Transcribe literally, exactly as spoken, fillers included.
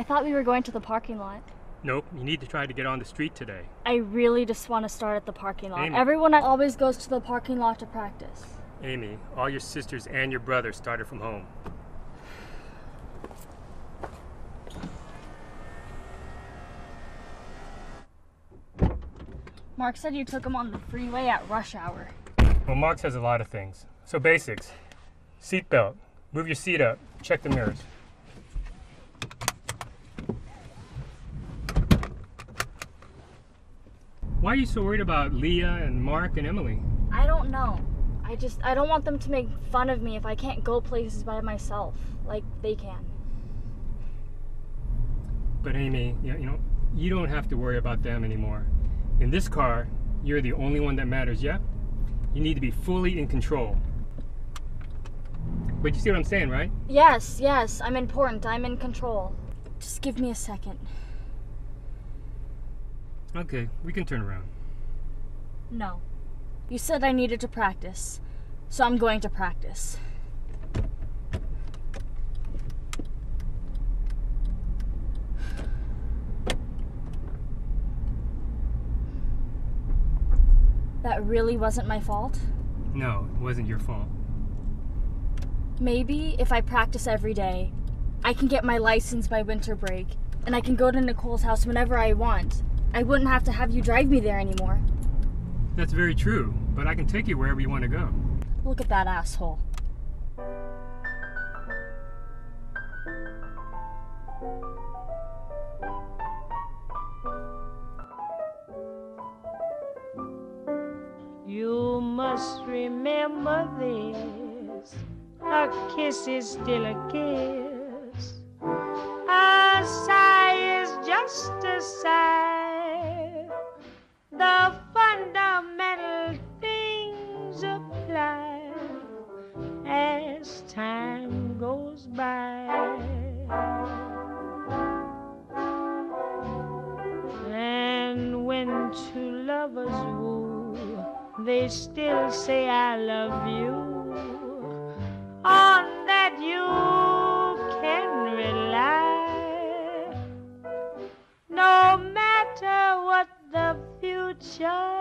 thought we were going to the parking lot. Nope, you need to try to get on the street today. I really just want to start at the parking lot. Amy. Everyone always goes to the parking lot to practice. Amy, all your sisters and your brother started from home. Mark said you took him on the freeway at rush hour. Well, Mark says a lot of things. So basics. Seatbelt. Move your seat up. Check the mirrors. Why are you so worried about Leah and Mark and Emily? I don't know. I just, I don't want them to make fun of me if I can't go places by myself, like they can. But Amy, you know, you don't have to worry about them anymore. In this car, you're the only one that matters, yeah? You need to be fully in control. But you see what I'm saying, right? Yes, yes, I'm important. I'm in control. Just give me a second. Okay, we can turn around. No. You said I needed to practice, so I'm going to practice. That really wasn't my fault? No, it wasn't your fault. Maybe if I practice every day, I can get my license by winter break, and I can go to Nicole's house whenever I want. I wouldn't have to have you drive me there anymore. That's very true, but I can take you wherever you want to go. Look at that asshole. You must remember this, a kiss is still a kiss. A sigh is just a sigh. The fundamental things apply as time goes by. And when two lovers woo, they still say I love you. On that you can rely. No matter what the future